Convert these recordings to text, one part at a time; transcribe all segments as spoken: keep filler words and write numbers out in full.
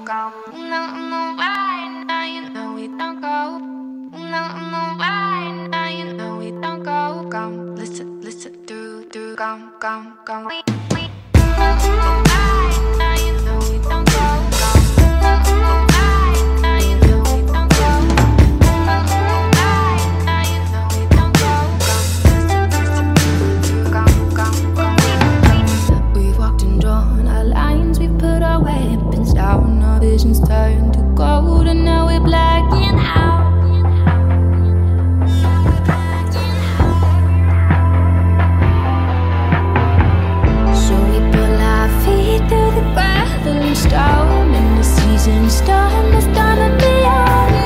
go. No, no, right now, you know we don't go. No, no, right now, you know we don't go. Come, listen, listen, do, do, come, come, come. We, we, no, no, right now, you know we don't go. No, no, right now, you know we don't go. No, no, right now, you know we don't go. Come, listen, listen, do, do, come, come, come. We, we, we've walked and drawn our lines, we've put our weapons down, our visions turned to gold, and now we're blacking out. So we pull our feet through the gravel and stone, and the season's done, it's done and beyond.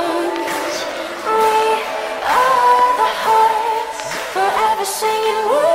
Singing.